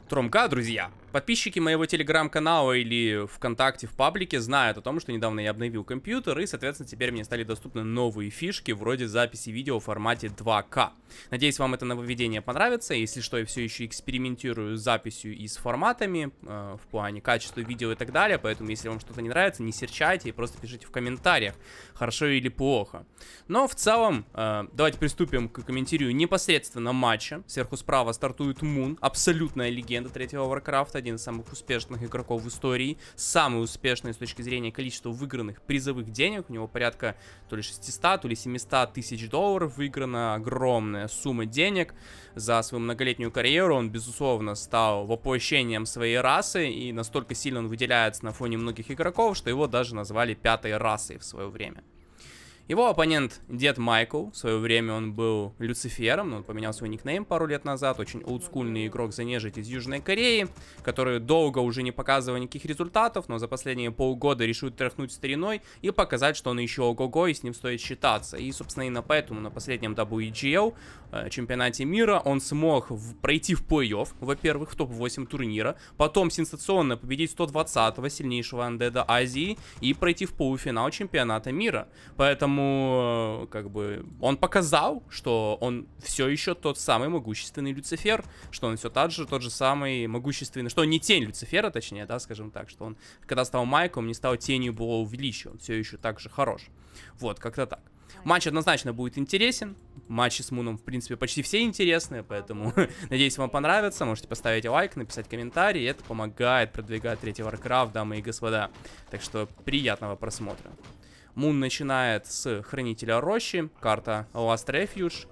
Тромка, друзья. Подписчики моего телеграм-канала или ВКонтакте в паблике знают о том, что недавно я обновил компьютер, и, соответственно, теперь мне стали доступны новые фишки, вроде записи видео в формате 2К. Надеюсь, вам это нововведение понравится. Если что, я все еще экспериментирую с записью и с форматами, в плане качества видео и так далее, поэтому, если вам что-то не нравится, не серчайте и просто пишите в комментариях, хорошо или плохо. Но в целом, давайте приступим к комментарию непосредственно матча. Сверху справа стартует Мун, абсолютная легенда третьего Warcraft, один из самых успешных игроков в истории, самый успешный с точки зрения количества выигранных призовых денег. У него порядка то ли 600, то ли 700 тысяч долларов выиграна, огромная сумма денег. За свою многолетнюю карьеру он, безусловно, стал воплощением своей расы, и настолько сильно он выделяется на фоне многих игроков, что его даже назвали пятой расой в свое время. Его оппонент Дед Майкл, в свое время он был Люцифером, но он поменял свой никнейм пару лет назад, очень олдскульный игрок за нежить из Южной Кореи, который долго уже не показывал никаких результатов, но за последние полгода решил тряхнуть стариной и показать, что он еще ого-го и с ним стоит считаться. И, собственно, именно поэтому на последнем WEGL чемпионате мира он смог пройти в плей-офф, во-первых, в топ-8 турнира, потом сенсационно победить 120-го сильнейшего андеда Азии и пройти в полуфинал чемпионата мира. Поэтому как бы, он показал, что он все еще тот самый могущественный Люцифер, что он все тот же самый могущественный, что он не тень Люцифера, точнее, да, скажем так, что он, когда стал Майклом, не стал тенью былого величия, он все еще так же хорош. Вот, как-то так. Матч однозначно будет интересен. Матчи с Муном, в принципе, почти все интересные, поэтому надеюсь, вам понравится. Можете поставить лайк, написать комментарий, это помогает продвигать третий Warcraft, дамы и господа. Так что приятного просмотра. Мун начинает с Хранителя Рощи, карта Last Refuge,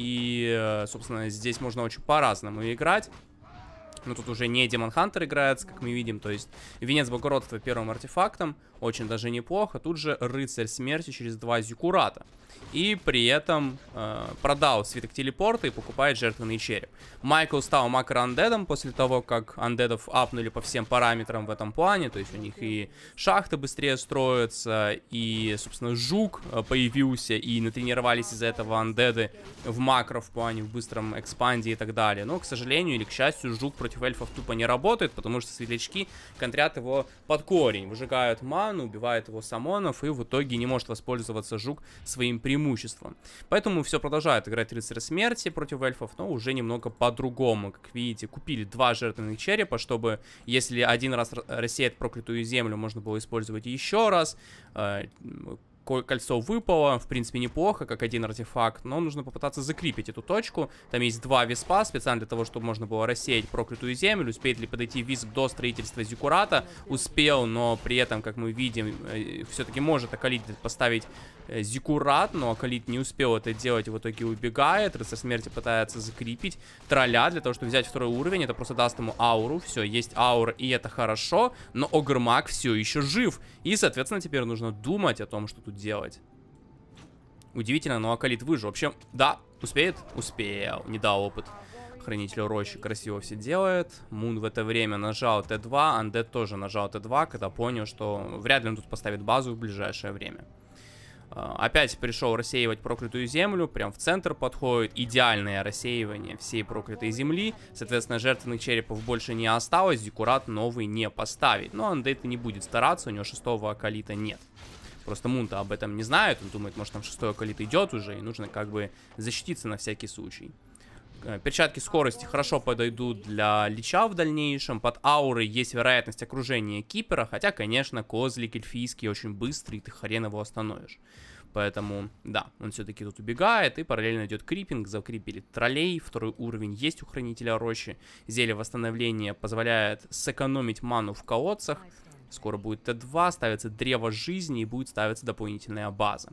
и, собственно, здесь можно очень по-разному играть. Но тут уже не Демон Хантер играется, как мы видим, то есть Венец Благородства первым артефактом, очень даже неплохо. Тут же Рыцарь Смерти через 2 Зиккурата. И при этом продал свиток телепорта и покупает жертвенный череп. Майкл стал макро-андедом после того, как андедов апнули по всем параметрам в этом плане. То есть у них и шахты быстрее строятся, и, собственно, жук появился, и натренировались из-за этого андеды в макро в плане, в быстром экспанде и так далее. Но, к сожалению или к счастью, жук против эльфов тупо не работает, потому что светлячки контрят его под корень, выжигают ману, убивают его самонов, и в итоге не может воспользоваться жук своим преимуществом. Поэтому все продолжают играть Рыцаря Смерти против эльфов, но уже немного по-другому. Как видите, купили 2 жертвенных черепа, чтобы, если один раз рассеять проклятую землю, можно было использовать еще раз. Кольцо выпало, в принципе, неплохо, как один артефакт, но нужно попытаться закрепить эту точку. Там есть 2 виспа, специально для того, чтобы можно было рассеять проклятую землю. Успеет ли подойти висп до строительства Зиккурата? Успел, но при этом, как мы видим, все-таки может Акалит поставить Зиккурат, но Акалит не успел это делать и в итоге убегает. Рыцарь Смерти пытается закрепить тролля для того, чтобы взять 2-й уровень. Это просто даст ему ауру. Все, есть аура, и это хорошо, но Огрмак все еще жив. И, соответственно, теперь нужно думать о том, что тут делать. Удивительно, но Акалит выжил. Вообще, да, успеет? Успел. Не дал опыт. Хранитель Рощи красиво все делает. Мун в это время нажал Т2. Андед тоже нажал Т2, когда понял, что вряд ли он тут поставит базу в ближайшее время. Опять пришел рассеивать проклятую землю. Прям в центр подходит. Идеальное рассеивание всей проклятой земли. Соответственно, жертвенных черепов больше не осталось. Зиккурат новый не поставить. Но Андед не будет стараться. У него 6-го Акалита нет. Просто Мун-то об этом не знает. Он думает, может, там 6-й Акалит идет уже. И нужно как бы защититься на всякий случай. Перчатки скорости хорошо подойдут для лича в дальнейшем. Под аурой есть вероятность окружения кипера. Хотя, конечно, козлик эльфийский очень быстрый, ты хрен его остановишь. Поэтому, да, он все-таки тут убегает. И параллельно идет крипинг. Закрепили троллей. 2-й уровень есть у Хранителя Рощи. Зелье восстановления позволяет сэкономить ману в колодцах. Скоро будет Т2. Ставится древо жизни и будет ставиться дополнительная база.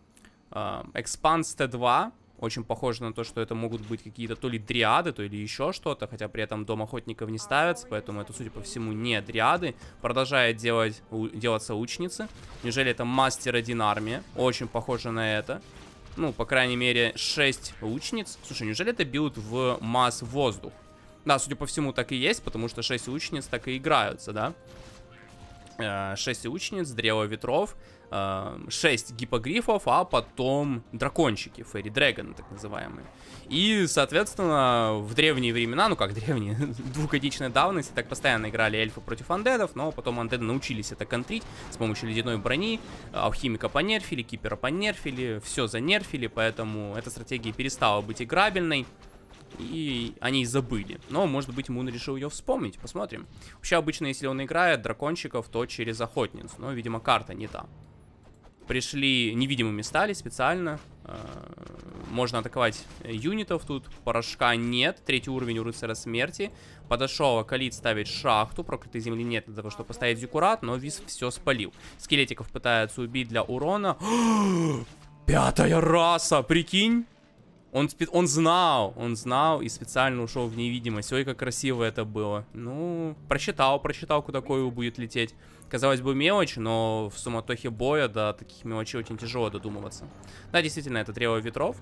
Экспанс Т2. Очень похоже на то, что это могут быть какие-то то ли дриады, то ли еще что-то. Хотя при этом дом охотников не ставится, поэтому это, судя по всему, не дриады. Продолжает делаться лучницы. Неужели это мастер 1 армия? Очень похоже на это. Ну, по крайней мере, 6 лучниц. Слушай, неужели это билд в масс воздух? Да, судя по всему, так и есть, потому что 6 лучниц так и играются, да? 6 учениц, древо ветров, 6 гиппогрифов, а потом дракончики, Fairy Dragon, так называемые. И, соответственно, в древние времена, ну как древние, двухгодичной давности, так постоянно играли эльфы против андедов, но потом андеды научились это контрить с помощью ледяной брони, алхимика понерфили, кипера понерфили, все занерфили, поэтому эта стратегия перестала быть играбельной. И они забыли. Но, может быть, Мун решил ее вспомнить. Посмотрим. Вообще, обычно, если он играет дракончиков, то через охотниц. Но, видимо, карта не та. Пришли, невидимыми стали специально. Можно атаковать юнитов тут. Порошка нет. 3-й уровень у рыцаря смерти. Подошел Акалит ставить шахту. Проклятой земли нет для того, чтобы поставить зиккурат. Но Виз все спалил. Скелетиков пытаются убить для урона. 5-я раса, прикинь. Он знал и специально ушел в невидимость. Ой, как красиво это было. Ну, просчитал, куда Койл будет лететь. Казалось бы, мелочь, но в суматохе боя до таких мелочей очень тяжело додумываться. Да, действительно, это древо ветров.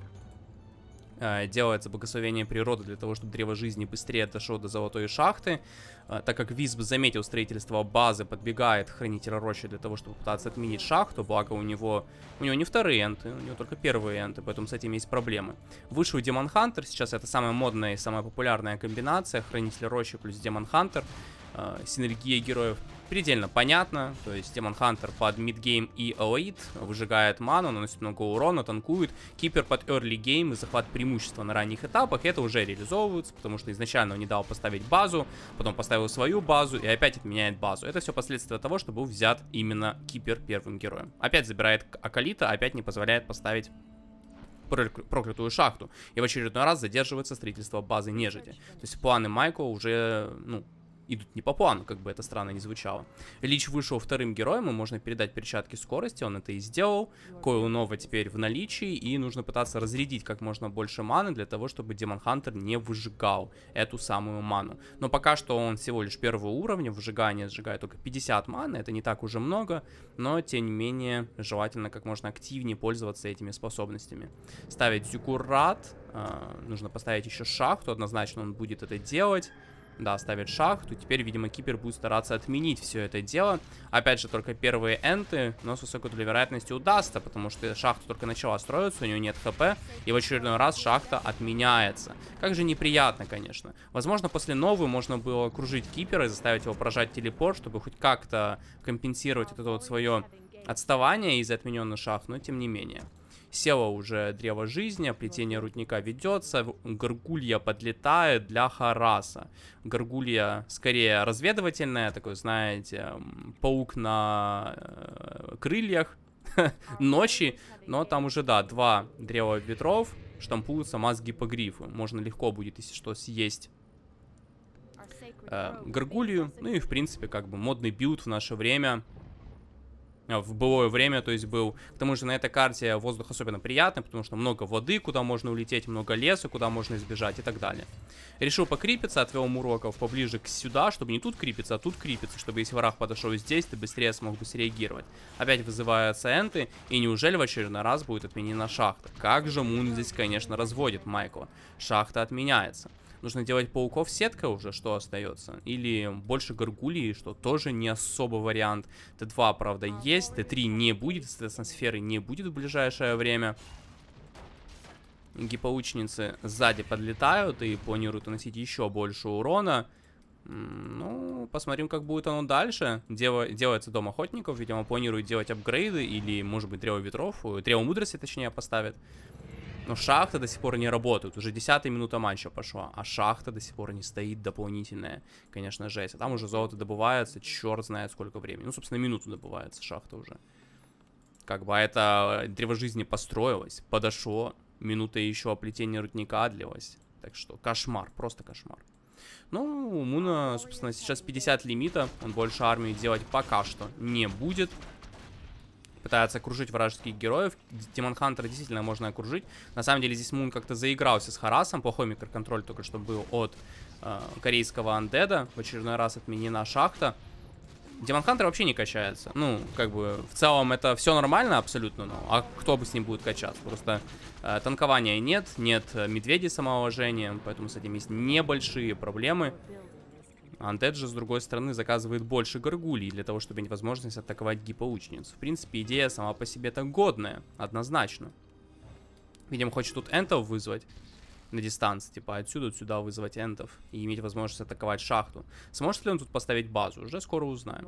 Делается благословение природы для того, чтобы древо жизни быстрее дошло до золотой шахты. Так как Визб заметил строительство базы, подбегает хранитель рощи для того, чтобы пытаться отменить шахту. Благо у него не вторые энты, у него только первые энты, поэтому с этим есть проблемы. Вышел Демон Хантер, сейчас это самая модная и самая популярная комбинация. Хранитель рощи плюс Демон Хантер. Синергия героев предельно понятно. То есть Демон Хантер под мидгейм и элит выжигает ману, наносит много урона, танкует. Кипер под early game и захват преимущества на ранних этапах. Это уже реализовывается, потому что изначально он не дал поставить базу, потом поставил свою базу и опять отменяет базу. Это все последствия того, что был взят именно Кипер первым героем. Опять забирает Акалита, опять не позволяет поставить проклятую шахту. И в очередной раз задерживается строительство базы нежити. То есть планы Майкла уже, идут не по плану, как бы это странно не звучало. Лич вышел вторым героем, и можно передать перчатки скорости, он это и сделал. Койл Нова теперь в наличии, и нужно пытаться разрядить как можно больше маны, для того, чтобы Демон Хантер не выжигал эту самую ману. Но пока что он всего лишь первого уровня, выжигание сжигает только 50 маны, это не так уже много, но тем не менее желательно как можно активнее пользоваться этими способностями. Ставить зиккурат, нужно поставить еще шахту, однозначно он будет это делать. Да, ставит шахту. Теперь, видимо, Кипер будет стараться отменить все это дело. Опять же, только первые энты, но с высокой долей вероятности удастся, потому что шахта только начала строиться, у нее нет хп, и в очередной раз шахта отменяется. Как же неприятно, конечно. Возможно, после новой можно было окружить Кипера и заставить его поражать телепорт, чтобы хоть как-то компенсировать это вот свое отставание из-за отмененных шахт, но тем не менее. Село уже древо жизни, плетение рудника ведется, Гаргулья подлетает для Хараса. Гаргулья скорее разведывательная, такой, знаете, паук на крыльях ночи, но там уже, да, 2 древа ветров штампуются мазги-гиппогрифы. Можно легко будет, если что, съесть Гаргулью. Ну и, в принципе, как бы модный билд в наше время. В былое время, то есть был. К тому же на этой карте воздух особенно приятный, потому что много воды, куда можно улететь, много леса, куда можно избежать и так далее. Решил покрипиться, отвел муроков поближе к сюда, чтобы не тут крипиться, а тут крипиться, чтобы если враг подошел здесь, ты быстрее смог бы среагировать. Опять вызываются энты, и неужели в очередной раз будет отменена шахта? Как же Мун здесь, конечно, разводит Майкла. Шахта отменяется. Нужно делать пауков сеткой уже, что остается. Или больше гаргулии, что тоже не особо вариант. Т2, правда, есть. Т3 не будет, соответственно, сферы не будет в ближайшее время. Гиппоученицы сзади подлетают и планируют наносить еще больше урона. Ну, посмотрим, как будет оно дальше. Делается дом охотников. Видимо, планируют делать апгрейды. Или, может быть, древо ветров. Древо мудрости, точнее, поставят. Но шахта до сих пор не работает. Уже 10-я минута матча пошла. А шахта до сих пор не стоит дополнительная. Конечно, жесть. А там уже золото добывается. Черт знает сколько времени. Ну, собственно, минуту добывается шахта уже. Как бы это древо жизни построилось. Подошло. Минута еще плетение рудника длилось. Так что кошмар. Просто кошмар. Ну, у Муна, собственно, сейчас 50 лимита. Он больше армии делать пока что не будет. Пытается окружить вражеских героев. Демон Хантера действительно можно окружить. На самом деле здесь Мун как-то заигрался с Харасом. Плохой микроконтроль только что был от корейского андеда. В очередной раз отменена шахта. Демон Хантер вообще не качается. Ну, как бы, в целом это все нормально абсолютно. Ну, а кто бы с ним будет качаться? Просто танкования нет. Нет медведей самоуважения. Поэтому с этим есть небольшие проблемы. Undead же, с другой стороны, заказывает больше горгулий для того, чтобы иметь возможность атаковать гипоучениц. В принципе, идея сама по себе-то годная, однозначно. Видимо, хочет тут энтов вызвать на дистанции, типа отсюда сюда вызвать энтов и иметь возможность атаковать шахту. Сможет ли он тут поставить базу? Уже скоро узнаем.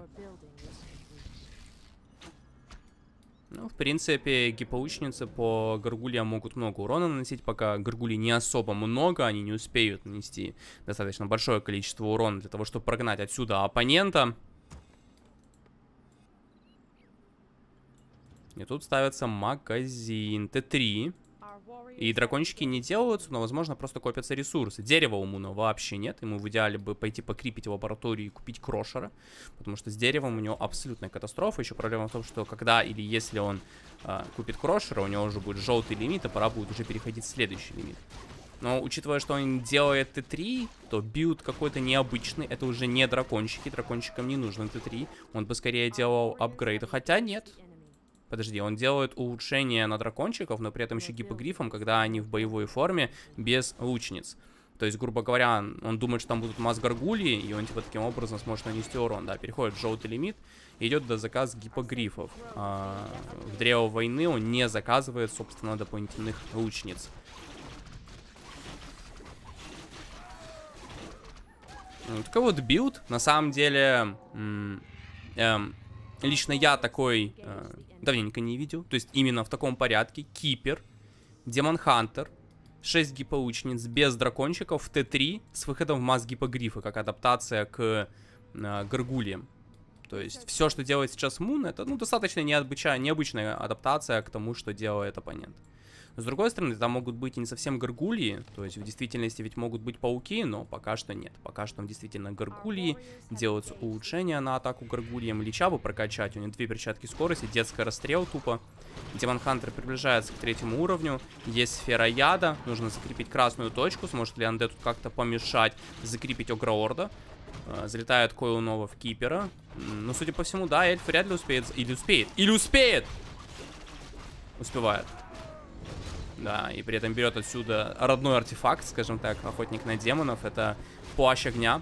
Ну, в принципе, гипоученицы по горгульям могут много урона наносить, пока горгулей не особо много, они не успеют нанести достаточно большое количество урона для того, чтобы прогнать отсюда оппонента. И тут ставится магазин Т3. И дракончики не делаются, но, возможно, просто копятся ресурсы. Дерева у Муна вообще нет. Ему в идеале бы пойти покрипить в лабораторию и купить крошера. Потому что с деревом у него абсолютная катастрофа. Еще проблема в том, что когда или если он купит крошера, у него уже будет желтый лимит, а пора будет уже переходить в следующий лимит. Но учитывая, что он делает Т3, то билд какой-то необычный. Это уже не дракончики. Дракончикам не нужен Т3. Он бы скорее делал апгрейды. Хотя нет. Подожди, он делает улучшения на дракончиков, но при этом еще гипогрифом, когда они в боевой форме, без лучниц. То есть, грубо говоря, он думает, что там будут масс-гаргульи, и он типа таким образом сможет нанести урон. Да, переходит в желтый лимит, и идет до заказа гипогрифов. В древо войны он не заказывает, собственно, дополнительных лучниц. Ну, такой вот билд, на самом деле... Лично я такой давненько не видел. То есть именно в таком порядке. Кипер, Демон Хантер, 6 гипоучениц без дракончиков в Т3 с выходом в масс гипогрифа, как адаптация к горгульям. То есть все, что делает сейчас Мун, это достаточно необычная адаптация к тому, что делает оппонент. С другой стороны, там могут быть и не совсем горгульи, то есть в действительности ведь могут быть пауки, но пока что нет. Пока что там действительно горгульи, делаются улучшения на атаку горгульям, лича бы прокачать, у него 2 перчатки скорости, детский расстрел тупо. Демон Хантер приближается к 3-му уровню, есть сфера яда, нужно закрепить красную точку, сможет ли Undead тут как-то помешать закрепить Огроорда. Залетает Койл Нова в Кипера, но судя по всему, да, эльф вряд ли успеет, или успеет! Успевает. Да, и при этом берет отсюда родной артефакт, скажем так, охотник на демонов. Это плащ огня.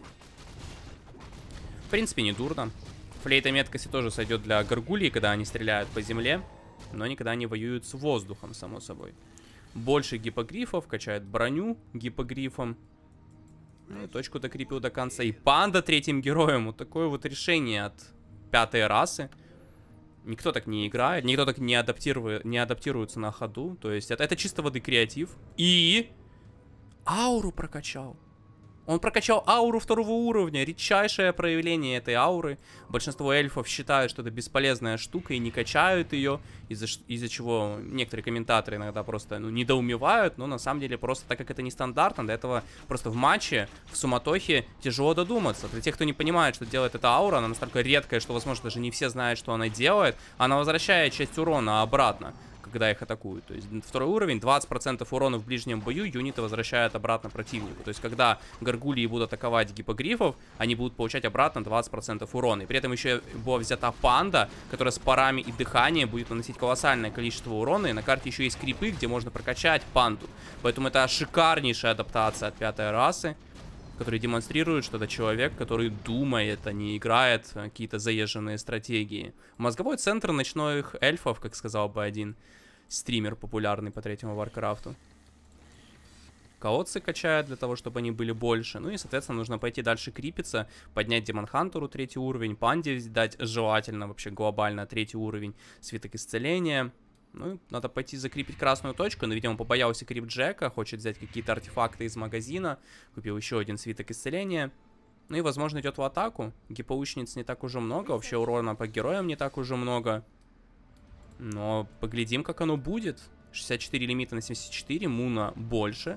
В принципе, не дурно. Флейта меткости тоже сойдет для горгулий, когда они стреляют по земле, но никогда не воюют с воздухом, само собой. Больше гипогрифов, качает броню гипогрифом. Ну и точку докрепил до конца. И панда 3-м героем. Вот такое вот решение от 5-й расы. Никто так не играет, никто так не адаптируется на ходу. То есть это чисто воды креатив. И ауру прокачал. Он прокачал ауру 2-го уровня. Редчайшее проявление этой ауры. Большинство эльфов считают, что это бесполезная штука и не качают ее. Из-за чего некоторые комментаторы иногда просто недоумевают. Но на самом деле просто так как это нестандартно, до этого просто в матче, в суматохе тяжело додуматься. Для тех, кто не понимает, что делает эта аура, она настолько редкая, что, возможно, даже не все знают, что она делает. Она возвращает часть урона обратно, когда их атакуют. То есть 2-й уровень, 20% урона в ближнем бою юниты возвращают обратно противнику. То есть когда горгульи будут атаковать гипогрифов, они будут получать обратно 20% урона. И при этом еще была взята панда, которая с парами и дыханием будет наносить колоссальное количество урона. И на карте еще есть крипы, где можно прокачать панду. Поэтому это шикарнейшая адаптация от 5-й расы, который демонстрирует, что это человек, который думает, а не играет какие-то заезженные стратегии. Мозговой центр ночных эльфов, как сказал бы один стример популярный по 3-му Варкрафту. Колодцы качают для того, чтобы они были больше. Ну и, соответственно, нужно пойти дальше крипиться, поднять Демон Хантеру 3-й уровень, панде дать желательно вообще глобально 3-й уровень, свиток исцеления. Ну, надо пойти закрепить красную точку, но, видимо, побоялся крип Джека, хочет взять какие-то артефакты из магазина, купил еще один свиток исцеления. Ну и, возможно, идет в атаку. Гипоучениц не так уже много, вообще урона по героям не так уже много. Но поглядим, как оно будет. 64 лимита на 74, Муна больше.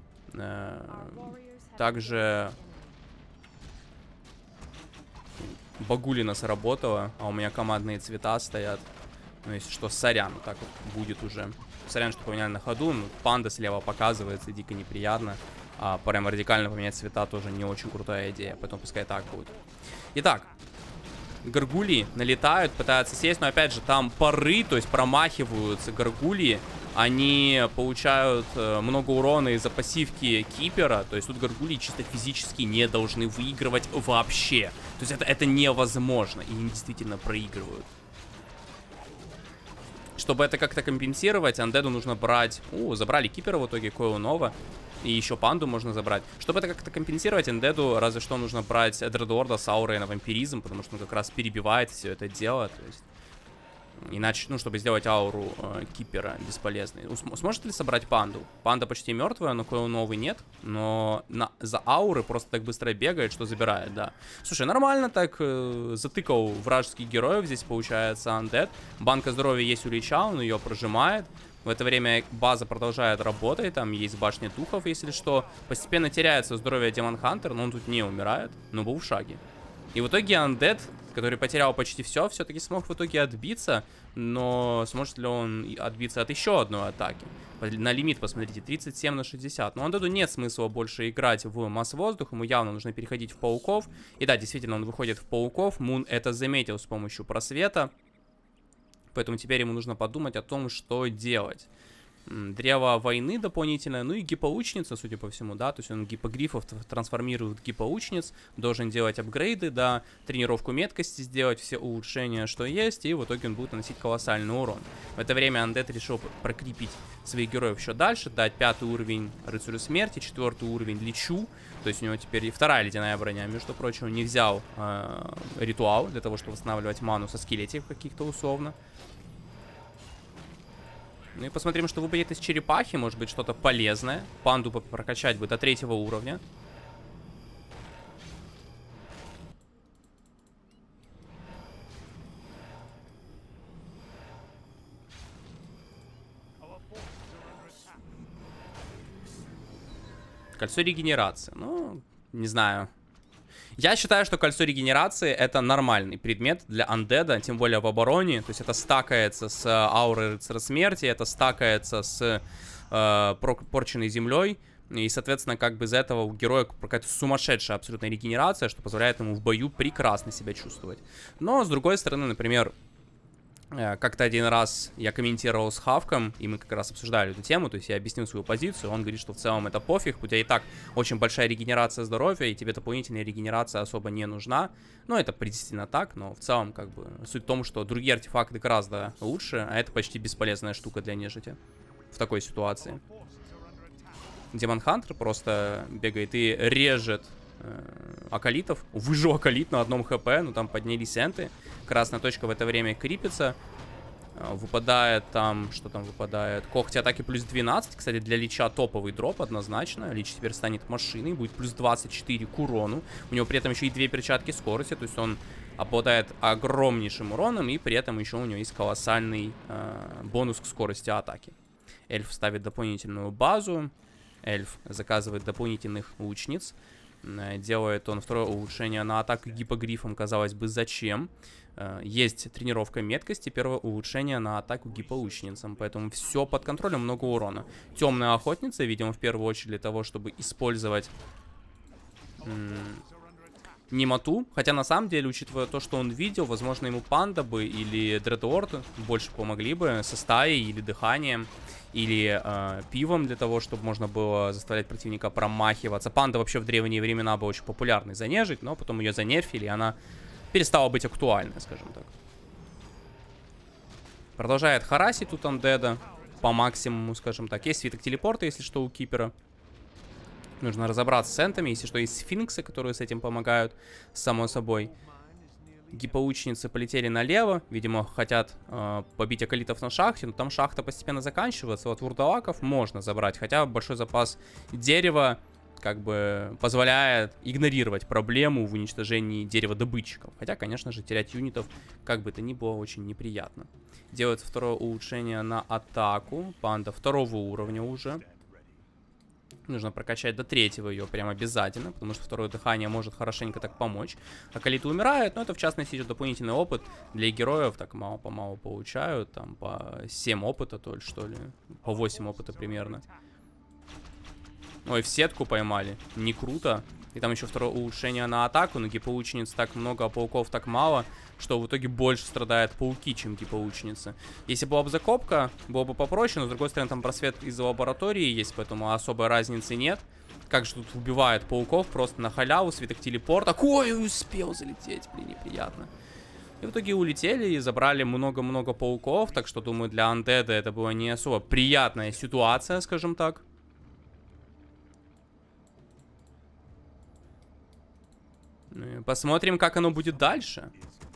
Также Багулина сработала, а у меня командные цвета стоят. Ну, если что, сорян, так вот будет уже. Сорян, что поменяли на ходу. Ну, панда слева показывается, дико неприятно. А прям радикально поменять цвета тоже не очень крутая идея. Поэтому пускай так будет. Итак, горгульи налетают, пытаются сесть. Но опять же, там пары, то есть промахиваются горгульи. они получают много урона из-за пассивки Кипера. То есть тут горгульи чисто физически не должны выигрывать вообще. То есть это невозможно. И они действительно проигрывают. Чтобы это как-то компенсировать, Андеду нужно брать... забрали Кипера в итоге, Койл Нова. И еще панду можно забрать. Чтобы это как-то компенсировать, Андеду разве что нужно брать Дредорда с аурой на вампиризм, потому что он как раз перебивает все это дело. То есть... Иначе, чтобы сделать ауру Кипера бесполезной. Сможет ли собрать панду? Панда почти мертвая, но Койл Новый нет. Но за ауры просто так быстро бегает, что забирает, да. Слушай, нормально так затыкал вражеских героев здесь, получается, Undead. Банка здоровья есть у Лича, он ее прожимает. В это время база продолжает работать, там есть башня духов, если что. Постепенно теряется здоровье Демон Хантер, но он тут не умирает, но был в шаге. И в итоге Undead, который потерял почти все-таки смог в итоге отбиться. Но сможет ли он отбиться от еще одной атаки? На лимит, посмотрите, 37 на 60. Но Undead'у нет смысла больше играть в масс воздух. Ему явно нужно переходить в пауков. И да, действительно, он выходит в пауков. Мун это заметил с помощью просвета. Поэтому теперь ему нужно подумать о том, что делать. Древо войны дополнительное, ну и гипоучница, судя по всему, да, то есть он гипогрифов трансформирует в гипоучниц, должен делать апгрейды, да, тренировку меткости сделать, все улучшения, что есть, и в итоге он будет наносить колоссальный урон. В это время Undead решил прокрепить своих героев еще дальше, дать 5-й уровень Рыцарю Смерти, 4-й уровень Личу, то есть у него теперь и 2-я ледяная броня, между прочим, он не взял ритуал для того, чтобы восстанавливать ману со скелетиков каких-то условно. Ну и посмотрим, что выпадет из черепахи. Может быть, что-то полезное. Панду прокачать бы до 3-го уровня. Кольцо регенерации. Ну, не знаю. Я считаю, что кольцо регенерации это нормальный предмет для андеда, тем более в обороне. То есть это стакается с аурой Рыцаря Смерти, это стакается с порченной землей. И, соответственно, как бы из-за этого у героя какая-то сумасшедшая абсолютная регенерация, что позволяет ему в бою прекрасно себя чувствовать. Но, с другой стороны, например... Как-то один раз я комментировал с Хавком, и мы как раз обсуждали эту тему, то есть я объяснил свою позицию, он говорит, что в целом это пофиг, у тебя и так очень большая регенерация здоровья, и тебе дополнительная регенерация особо не нужна. Ну, это действительно так, но в целом, как бы, суть в том, что другие артефакты гораздо лучше, а это почти бесполезная штука для нежити в такой ситуации. Демон Хантер просто бегает и режет акалитов. Выжил акалит на 1 хп, но там поднялись энты. Красная точка в это время крипится. Выпадает там, что там выпадает? Когти атаки плюс 12. Кстати, для Лича топовый дроп однозначно. Лич теперь станет машиной, будет плюс 24 к урону. У него при этом еще и 2 перчатки скорости, то есть он обладает огромнейшим уроном, и при этом еще у него есть колоссальный бонус к скорости атаки. Эльф ставит дополнительную базу. Эльф заказывает дополнительных лучниц. Делает он второе улучшение на атаку гипогрифом, казалось бы, зачем. Есть тренировка меткости, первое улучшение на атаку гипоучницам, поэтому все под контролем, много урона. Темная охотница, видимо, в первую очередь для того, чтобы использовать немоту. Хотя на самом деле, учитывая то, что он видел, возможно, ему панда бы или Дредорд больше помогли бы со стаей или дыханием. Или пивом для того, чтобы можно было заставлять противника промахиваться. Панда вообще в древние времена была очень популярной занежить, но потом ее занерфили, и она перестала быть актуальной, скажем так. Продолжает харасить тут Андеда по максимуму, скажем так. Есть свиток телепорта, если что, у Кипера. Нужно разобраться с энтами, если что, есть сфинксы, которые с этим помогают, само собой. Гипоученицы полетели налево, видимо, хотят побить акалитов на шахте, но там шахта постепенно заканчивается. Вот вурдалаков можно забрать, хотя большой запас дерева как бы позволяет игнорировать проблему в уничтожении дереводобытчиков. Хотя, конечно же, терять юнитов как бы то ни было очень неприятно. Делает второе улучшение на атаку. Панда 2-го уровня уже. Нужно прокачать до 3-го ее прям обязательно, потому что второе дыхание может хорошенько так помочь. Акалиты умирают, но это в частности идет дополнительный опыт для героев. Так мало-помалу получают, там по 7 опыта только, что ли, по 8 опыта примерно. Ой, в сетку поймали, не круто. И там еще второе улучшение на атаку, но гипоучениц так много, а пауков так мало, что в итоге больше страдают пауки, чем гипоученицы. Если была бы закопка, было бы попроще, но с другой стороны там просвет из-за лаборатории есть, поэтому особой разницы нет. Как же тут убивает пауков просто на халяву, свиток телепорта. Ой, успел залететь, блин, неприятно. И в итоге улетели и забрали много-много пауков, так что, думаю, для Undead это была не особо приятная ситуация, скажем так. Посмотрим, как оно будет дальше.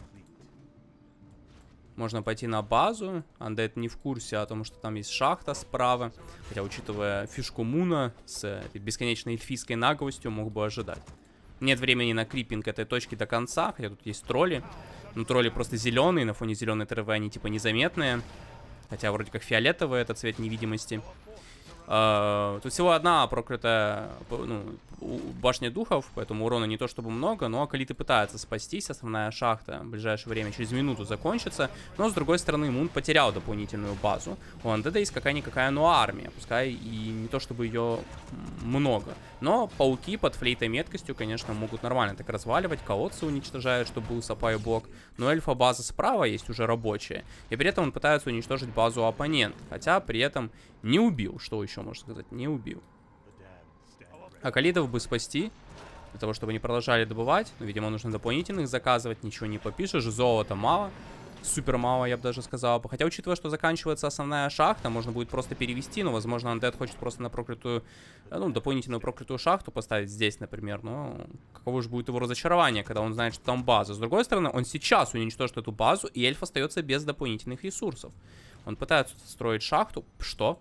Можно пойти на базу. Undead не в курсе о том, что там есть шахта справа. Хотя, учитывая фишку Муна с этой бесконечной эльфийской наглостью, мог бы ожидать. Нет времени на крипинг этой точки до конца, хотя тут есть тролли. Но тролли просто зеленые, на фоне зеленой травы они типа незаметные. Хотя вроде как фиолетовый это цвет невидимости. Тут всего одна проклятая башня духов, поэтому урона не то чтобы много, но акалиты пытаются спастись. Основная шахта в ближайшее время через минуту закончится. Но с другой стороны, Мун потерял дополнительную базу. У Undead есть какая-никакая, но армия, пускай и не то чтобы ее много. Но пауки под флейтой меткостью, конечно, могут нормально так разваливать, колодцы уничтожают, чтобы был сапай блок. Но эльфа-база справа есть уже рабочая. И при этом он пытается уничтожить базу оппонента. Хотя при этом не убил. Что еще можно сказать? Не убил. Акалитов бы спасти, для того, чтобы они продолжали добывать. Но, видимо, нужно дополнительных заказывать. Ничего не попишешь. Золота мало. Супер мало, я бы даже сказал. Хотя, учитывая, что заканчивается основная шахта, можно будет просто перевести. Но, возможно, Undead хочет просто на проклятую, дополнительную проклятую шахту поставить здесь, например. Но каково же будет его разочарование, когда он знает, что там база. С другой стороны, он сейчас уничтожит эту базу, и эльф остается без дополнительных ресурсов. Он пытается строить шахту. Что?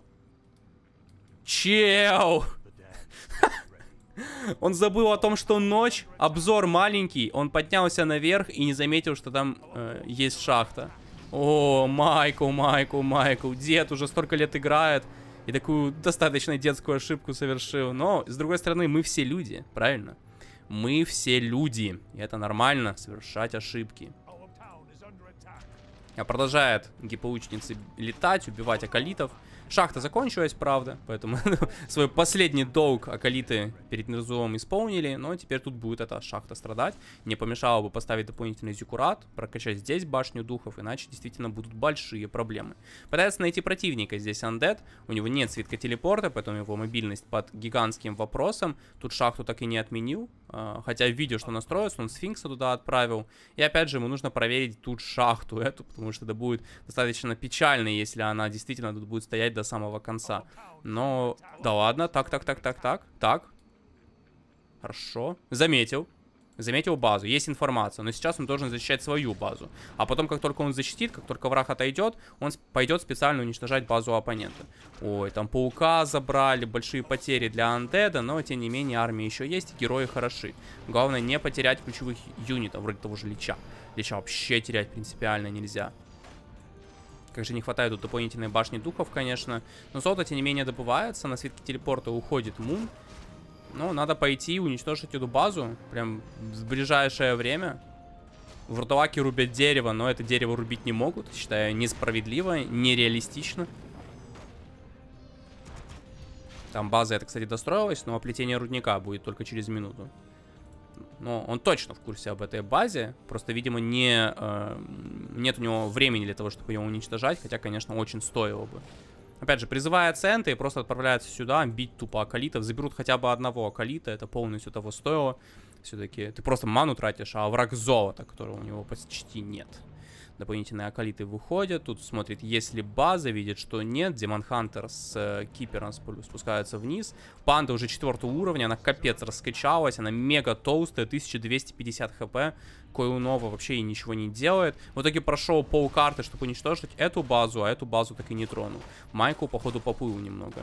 Чел! Он забыл о том, что ночь, обзор маленький, он поднялся наверх и не заметил, что там есть шахта. О, Майкл, дед уже столько лет играет и такую достаточно детскую ошибку совершил. Но, с другой стороны, мы все люди, правильно? Мы все люди, и это нормально, совершать ошибки. А продолжает гипоученицы летать, убивать акалитов. Шахта закончилась, правда, поэтому свой последний долг акалиты перед Нерзуом исполнили, но теперь тут будет эта шахта страдать. Не помешало бы поставить дополнительный зиккурат, прокачать здесь башню духов, иначе действительно будут большие проблемы. Пытается найти противника здесь Undead, у него нет свитка телепорта, поэтому его мобильность под гигантским вопросом. Тут шахту так и не отменил, хотя видео, что настроился, он сфинкса туда отправил. И опять же, ему нужно проверить тут шахту эту, потому что это будет достаточно печально, если она действительно тут будет стоять до самого конца. Но, да ладно, так. Хорошо. Заметил базу, есть информация, но сейчас он должен защищать свою базу. А потом, как только он защитит, как только враг отойдет, он пойдет специально уничтожать базу оппонента. Ой, там паука забрали, большие потери для Undead, но тем не менее армия еще есть, и герои хороши. Главное не потерять ключевых юнитов, вроде того же Лича. Лича вообще терять принципиально нельзя. Как же не хватает тут дополнительной башни духов, конечно. Но золото, тем не менее, добывается. На свитке телепорта уходит Мун. Но надо пойти и уничтожить эту базу. Прям в ближайшее время. Вурдалаки рубят дерево, но это дерево рубить не могут. Считаю, несправедливо, нереалистично. Там база эта, кстати, достроилась, но оплетение рудника будет только через минуту. Но он точно в курсе об этой базе. Просто, видимо, нет у него времени для того, чтобы ее уничтожать. Хотя, конечно, очень стоило бы. Опять же, призывая центы и просто отправляются сюда бить тупо акалитов. Заберут хотя бы одного акалита. Это полностью того стоило. Все-таки ты просто ману тратишь, а враг золота, которого у него почти нет. Дополнительные акалиты выходят. Тут смотрит, есть ли база. Видит, что нет. Демон Хантер с Кипером спускаются вниз. Панда уже 4-го уровня. Она капец раскачалась. Она мега толстая. 1250 хп. Койлунова вообще и ничего не делает. В итоге прошел полкарты, чтобы уничтожить эту базу. А эту базу так и не тронул. Майкл, походу, поплыл немного.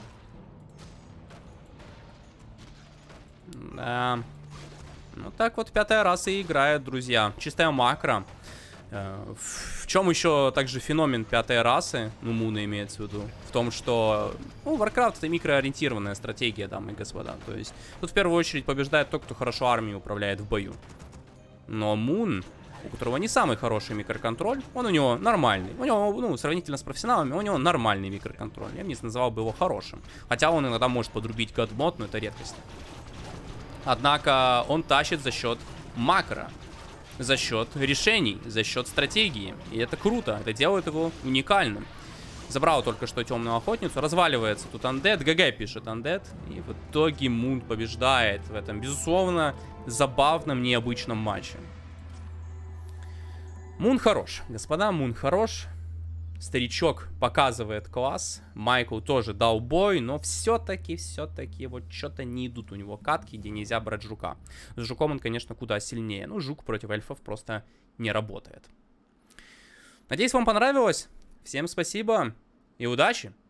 Да. Ну так вот 5-я раса и играет, друзья. Чистая макро. В чем еще также феномен 5-й расы, ну, Муна имеется в виду, в том, что, Warcraft это микроориентированная стратегия, дамы и господа, то есть тут в первую очередь побеждает тот, кто хорошо армией управляет в бою. Но Мун, у которого не самый хороший микроконтроль, он у него нормальный, у него, сравнительно с профессионалами, у него нормальный микроконтроль, я бы не называл бы его хорошим, хотя он иногда может подрубить гадмод, но это редкость. Однако он тащит за счет макро, за счет решений, за счет стратегии. И это круто, это делает его уникальным. Забрал только что темную охотницу, разваливается тут Undead, ГГ пишет Undead. И в итоге Мун побеждает в этом, безусловно, забавном, необычном матче. Мун хорош, господа, Мун хорош. Старичок показывает класс. Майкл тоже дал бой, но все-таки, вот что-то не идут у него катки, где нельзя брать жука. С жуком он, конечно, куда сильнее. Но жук против эльфов просто не работает. Надеюсь, вам понравилось. Всем спасибо и удачи!